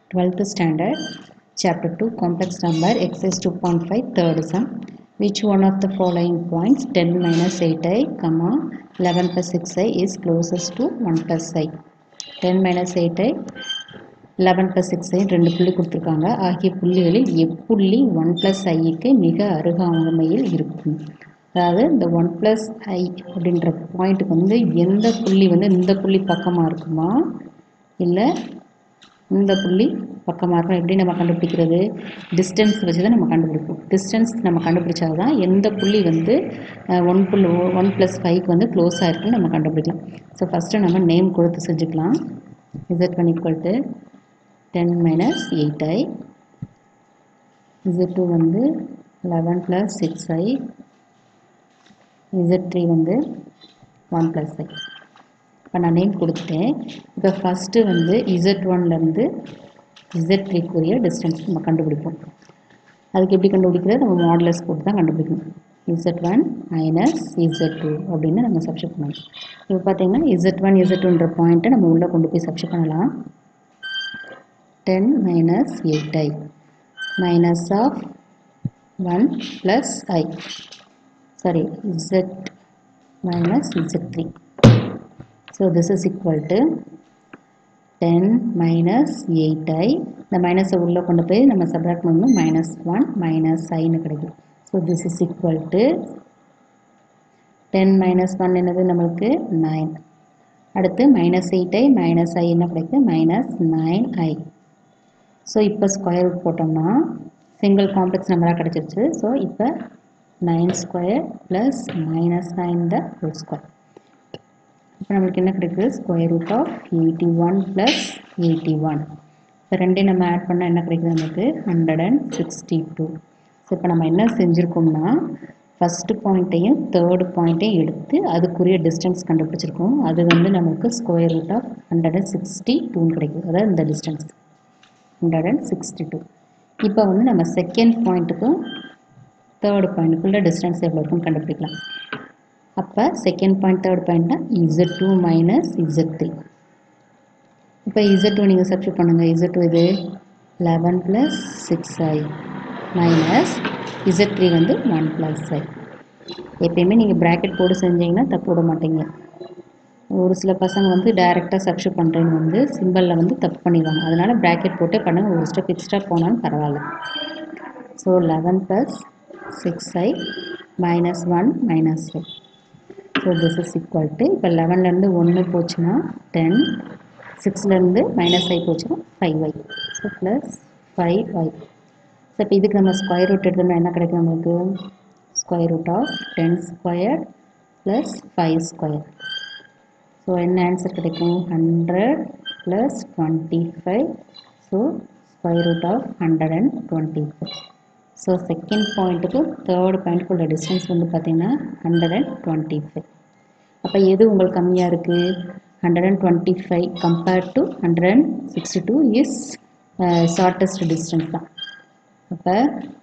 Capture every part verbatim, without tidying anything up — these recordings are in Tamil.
twelfth standard, chapter two, complex number, exercise two point five, third sum. Which one of the following points, ten minus eight i, comma, eleven plus six i is closest to one plus i? ten minus eight i, eleven plus six i ரெண்டு புள்ளி கொடுத்திருக்காங்க. ஆகிய புள்ளிகளில் எப்புள்ளி one plus iக்கு மிக அருகாமையில் இருக்கும். அதாவது இந்த one plus i அப்படின்ற பாயிண்ட்டுக்கு வந்து எந்த புள்ளி வந்து இந்த புள்ளி பக்கமாக இருக்குமா இல்லை இந்த புள்ளி பக்கமாக இருக்கும். எப்படி நம்ம கண்டுபிடிக்கிறது? டிஸ்டன்ஸ் வச்சு தான் நம்ம கண்டுபிடிப்போம். டிஸ்டன்ஸ் நம்ம கண்டுபிடிச்சா தான் எந்த புள்ளி வந்து ஒன் புள்ளி ஒன் ப்ளஸ் ஃபைவ்க்கு வந்து க்ளோஸ் ஆகிருக்குன்னு நம்ம கண்டுபிடிக்கலாம். ஸோ ஃபஸ்ட்டு நம்ம நேம் கொடுத்து செஞ்சுக்கலாம். Z one equal to ten minus eight I, Z two வந்து eleven plus six I, Z three வந்து ஒன் ப்ளஸ் ஐ. இப்போ நான் நேம் கொடுத்துட்டேன். இப்போ ஃபஸ்ட்டு வந்து இசட் ஒன்லேருந்து இசட் த்ரீக்குரிய டிஸ்டன்ஸ் நம்ம கண்டுபிடிப்போம். அதுக்கு எப்படி கண்டுபிடிக்கிறது? நம்ம மாடுலஸ் போட்டு தான் கண்டுபிடிக்கணும். Z one minus Z two அப்படின்னு நம்ம சப்ஸ்டிட் பண்ணணும். இப்போ பார்த்தீங்கன்னா இசட் ஒன் இசட் டூன்ற பாயிண்ட்டை நம்ம உள்ளே கொண்டு போய் சப்ஸ்டிட் பண்ணலாம். Ten minus eight I minus of one plus I, sorry Z minus Z three. So this is equal to ten minus eight i. இந்த மைனஸை உள்ளே கொண்டு போய் நம்ம சப்ராக்ட் பண்ணணும். மைனஸ் ஒன் மைனஸ் ஐன்னு கிடைக்கும். So this is equal to ten minus one என்னது நம்மளுக்கு நைன். அடுத்து minus eight I minus I என்ன கிடைக்கும்? Minus nine I. ஸோ இப்போ ஸ்கொயர் ரூட் போட்டோம்னா சிங்கிள் காம்ப்ளெக்ஸ் நம்பராக கிடச்சிருச்சு. ஸோ இப்போ nine square plus minus nine the whole square. இப்போ நம்மளுக்கு என்ன கிடைக்குது? Square root of eighty one plus eighty one. இப்போ ரெண்டையும் நம்ம ஆட் பண்ணால் என்ன கிடைக்குது நமக்கு? Hundred and sixty two. So இப்போ நம்ம என்ன செஞ்சுருக்கோம்னா ஃபஸ்ட்டு பாயிண்ட்டையும் தேர்டு பாயிண்ட்டையும் எடுத்து அதுக்குரிய டிஸ்டன்ஸ் கண்டுபிடிச்சிருக்கோம். அது வந்து நமக்கு square root of hundred and sixty டூன்னு கிடைக்குது. அதாவது இந்த distance hundred and sixty two. இப்போ வந்து நம்ம செகண்ட் பாயிண்ட்டுக்கும் தேர்டு பாயிண்ட்டுக்குள்ள டிஸ்டன்ஸ் எவ்வளோ இருக்குன்னு கண்டுபிடிக்கலாம். அப்போ செகண்ட் பாயிண்ட் தேர்ட் பாயிண்ட்னா Z two minus Z three. இப்போ இசட் டூ நீங்கள் சப்ஸ்டிட் பண்ணுங்கள். இசட் டூ இது eleven plus six I minus Z three வந்து ஒன் ப்ளஸ் ஐ. எப்பயுமே நீங்கள் ப்ராக்கெட் போட்டு செஞ்சீங்கன்னா தப்பு விட மாட்டீங்க. ஒரு சில பசங்க வந்து டைரெக்டாக சப்ஸ்டிட் பண்ணுறேன்னு வந்து சிம்பிளில் வந்து தப்பு பண்ணிடுவாங்க. அதனால் ப்ராக்கெட் போட்டே பண்ணுங்கள். ஒரு ஸ்டெப் எக்ஸ்ட்ரா போனாலும் பரவாயில்ல. So eleven plus six I minus one minus I. So this is equal to இப்போ லெவன்லேருந்து ஒன்று போச்சுன்னா டென், சிக்ஸ்லேருந்து மைனஸ் ஐ போச்சுன்னா five I. So plus five I. So இப்போ இதுக்கு நம்ம ஸ்கொயர் ரூட் எடுத்தோம்னா என்ன கிடைக்கும் நமக்கு? Square root of ten square plus five square. So என்ன ஆன்சர் கிடைக்கும்? Hundred plus twenty five. So square root of hundred and twenty five. So second பாயிண்ட்டுக்கும் தேர்டு பாயிண்ட்டுக்கு உள்ள டிஸ்டன்ஸ் வந்து பார்த்திங்கன்னா ஹண்ட்ரட் அண்ட் டுவெண்ட்டி ஃபைவ். அப்போ எது உங்களுக்கு கம்மியாக இருக்குது? Hundred and twenty five compared to hundred and sixty two is shortest distance தான். அப்போ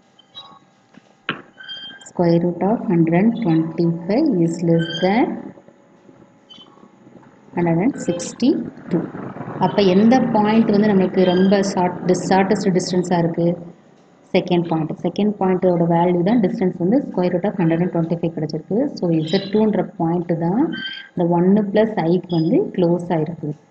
square root of hundred and twenty five is less than hundred and sixty two. அப்போ எந்த பாயிண்ட் வந்து நம்மளுக்கு ரொம்ப ஷார்ட் ஷார்ட்டஸ்ட் டிஸ்டன்ஸாக இருக்குது? Second point. செகண்ட் பாயிண்ட்டோட வேல்யூ தான் டிஸ்டன்ஸ் வந்து square root of hundred and twenty five கிடச்சிருக்கு. ஸோ இசட் டூன்ற பாயிண்ட்டு தான் இந்த ஒன்று ப்ளஸ் ஐக்கு வந்து க்ளோஸ் ஆகிருக்குது.